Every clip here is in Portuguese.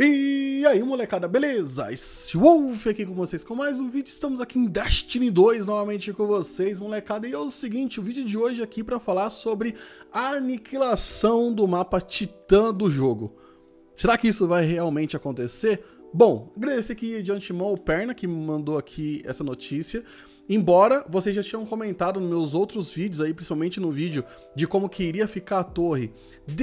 E aí, molecada, beleza? Esse Wolf aqui com vocês com mais um vídeo. Estamos aqui em Destiny 2 novamente com vocês, molecada. E é o seguinte, o vídeo de hoje aqui para falar sobre a aniquilação do mapa Titã do jogo. Será que isso vai realmente acontecer? Bom, agradecer aqui de antemão o Perna que me mandou aqui essa notícia. Embora vocês já tinham comentado nos meus outros vídeos aí, principalmente no vídeo de como que iria ficar a torre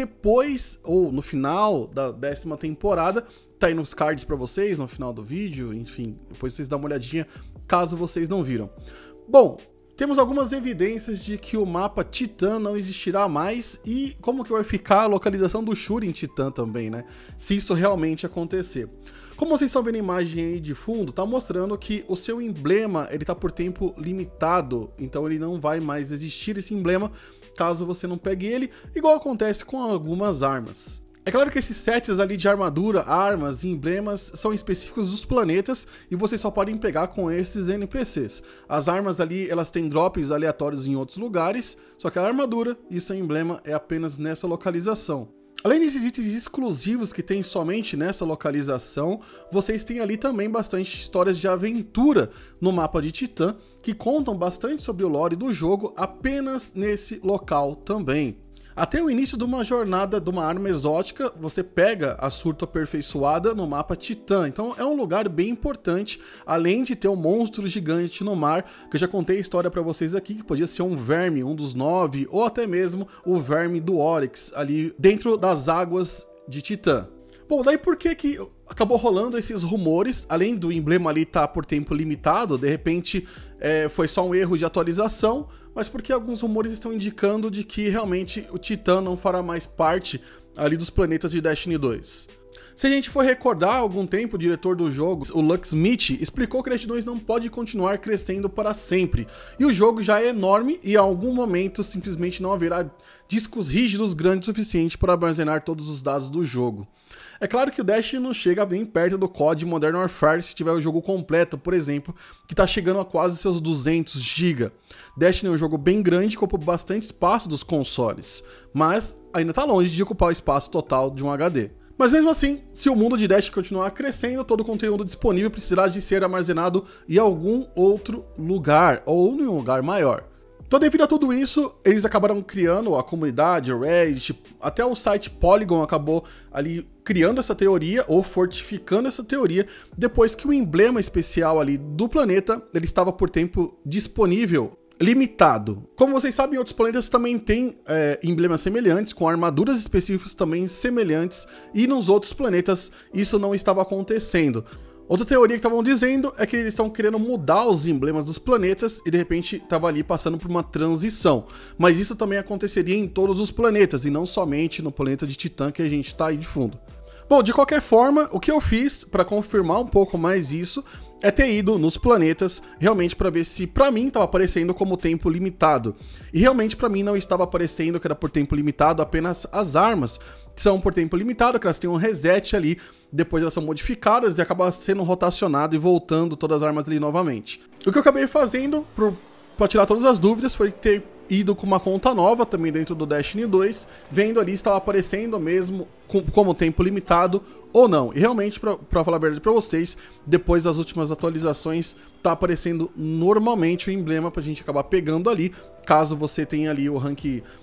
depois ou no final da 10ª temporada, tá aí nos cards pra vocês no final do vídeo, enfim, depois vocês dão uma olhadinha caso vocês não viram. Bom, temos algumas evidências de que o mapa Titã não existirá mais e como que vai ficar a localização do Shuri em Titã também, né? Se isso realmente acontecer. Como vocês estão vendo a imagem aí de fundo, tá mostrando que o seu emblema, ele tá por tempo limitado, então ele não vai mais existir esse emblema caso você não pegue ele, igual acontece com algumas armas. É claro que esses sets ali de armadura, armas e emblemas são específicos dos planetas e vocês só podem pegar com esses NPCs. As armas ali, elas têm drops aleatórios em outros lugares, só que a armadura e seu emblema é apenas nessa localização. Além desses itens exclusivos que tem somente nessa localização, vocês têm ali também bastante histórias de aventura no mapa de Titã, que contam bastante sobre o lore do jogo apenas nesse local também. Até o início de uma jornada de uma arma exótica, você pega a surto aperfeiçoada no mapa Titã. Então é um lugar bem importante, além de ter um monstro gigante no mar, que eu já contei a história pra vocês aqui, que podia ser um verme, um dos 9, ou até mesmo o verme do Oryx, ali dentro das águas de Titã. Bom, daí por que acabou rolando esses rumores, além do emblema ali estar por tempo limitado, de repente foi só um erro de atualização, mas porque alguns rumores estão indicando de que realmente o Titã não fará mais parte ali dos planetas de Destiny 2. Se a gente for recordar, há algum tempo, o diretor do jogo, o Luck Smith, explicou que Destiny 2 não pode continuar crescendo para sempre. E o jogo já é enorme e em algum momento simplesmente não haverá discos rígidos grandes o suficiente para armazenar todos os dados do jogo. É claro que o Destiny não chega bem perto do COD Modern Warfare se tiver o jogo completo, por exemplo, que está chegando a quase seus 200 GB. Destiny é um jogo bem grande que ocupa bastante espaço dos consoles, mas ainda está longe de ocupar o espaço total de um HD. Mas mesmo assim, se o mundo de Destiny continuar crescendo, todo o conteúdo disponível precisará de ser armazenado em algum outro lugar, ou em um lugar maior. Então, devido a tudo isso, eles acabaram criando a comunidade, o Reddit, até o site Polygon acabou ali criando essa teoria, ou fortificando essa teoria, depois que o emblema especial ali do planeta, ele estava por tempo disponível, limitado. Como vocês sabem, outros planetas também têm emblemas semelhantes, com armaduras específicas também semelhantes, e nos outros planetas isso não estava acontecendo. Outra teoria que estavam dizendo é que eles estão querendo mudar os emblemas dos planetas e de repente estava ali passando por uma transição. Mas isso também aconteceria em todos os planetas e não somente no planeta de Titã que a gente está aí de fundo. Bom, de qualquer forma, o que eu fiz para confirmar um pouco mais isso é ter ido nos planetas realmente para ver se para mim estava aparecendo como tempo limitado. E realmente para mim não estava aparecendo que era por tempo limitado, apenas as armas são por tempo limitado, que elas têm um reset ali, depois elas são modificadas e acaba sendo rotacionado e voltando todas as armas ali novamente. O que eu acabei fazendo para tirar todas as dúvidas foi ter ido com uma conta nova também dentro do Destiny 2, vendo ali se estava aparecendo mesmo como tempo limitado ou não. E realmente, para falar a verdade para vocês, depois das últimas atualizações, tá aparecendo normalmente o emblema pra gente acabar pegando ali, caso você tenha ali o rank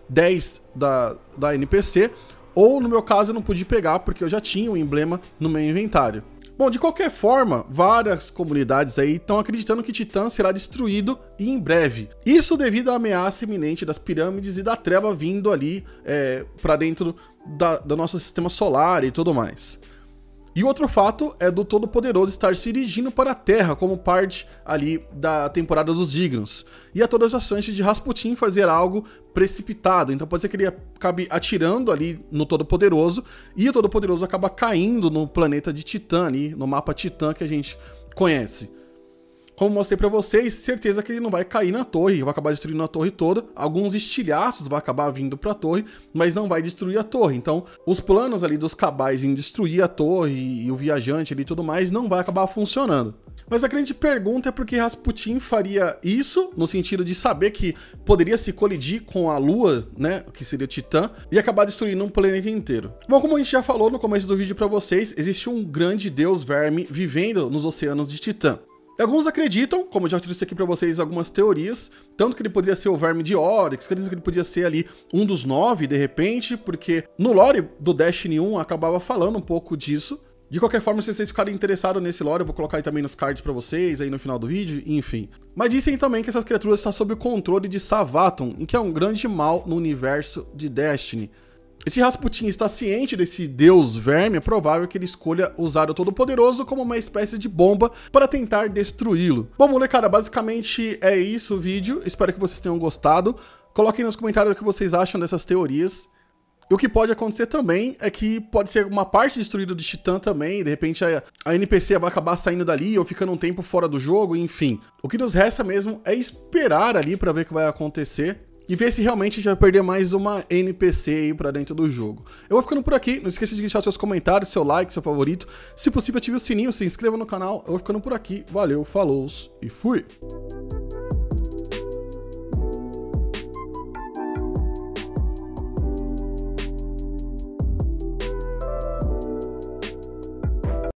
10 da NPC, ou no meu caso eu não pude pegar porque eu já tinha o emblema no meu inventário. Bom, de qualquer forma, várias comunidades aí estão acreditando que Titã será destruído e em breve. Isso devido à ameaça iminente das pirâmides e da treva vindo ali para dentro do nosso sistema solar e tudo mais. E outro fato é do Todo-Poderoso estar se dirigindo para a Terra como parte ali da temporada dos Dignos. E há todas as chances de Rasputin fazer algo precipitado. Então pode ser que ele acabe atirando ali no Todo-Poderoso e o Todo-Poderoso acaba caindo no planeta de Titã, ali, no mapa Titã que a gente conhece. Como mostrei pra vocês, certeza que ele não vai cair na torre, vai acabar destruindo a torre toda. Alguns estilhaços vão acabar vindo pra torre, mas não vai destruir a torre. Então, os planos ali dos cabais em destruir a torre e o viajante ali e tudo mais não vai acabar funcionando. Mas a grande pergunta é por que Rasputin faria isso, no sentido de saber que poderia se colidir com a Lua, né, que seria Titã, e acabar destruindo um planeta inteiro. Bom, como a gente já falou no começo do vídeo pra vocês, existe um grande deus verme vivendo nos oceanos de Titã. E alguns acreditam, como eu já trouxe aqui pra vocês algumas teorias, tanto que ele poderia ser o verme de Oryx, acredito que ele podia ser ali um dos 9, de repente, porque no lore do Destiny 1 acabava falando um pouco disso. De qualquer forma, se vocês ficarem interessados nesse lore, eu vou colocar aí também nos cards pra vocês, aí no final do vídeo, enfim. Mas dizem também que essas criaturas estão sob o controle de Savathûn, em que é um grande mal no universo de Destiny. E se Rasputin está ciente desse deus verme, é provável que ele escolha usar o Todo-Poderoso como uma espécie de bomba para tentar destruí-lo. Bom, molecada, basicamente é isso o vídeo, espero que vocês tenham gostado. Coloquem nos comentários o que vocês acham dessas teorias. E o que pode acontecer também é que pode ser uma parte destruída de Titã também, de repente a NPC vai acabar saindo dali ou ficando um tempo fora do jogo, enfim. O que nos resta mesmo é esperar ali pra ver o que vai acontecer e ver se realmente a gente vai perder mais uma NPC aí pra dentro do jogo. Eu vou ficando por aqui, não esqueça de deixar seus comentários, seu like, seu favorito. Se possível, ative o sininho, se inscreva no canal. Eu vou ficando por aqui, valeu, falou e fui!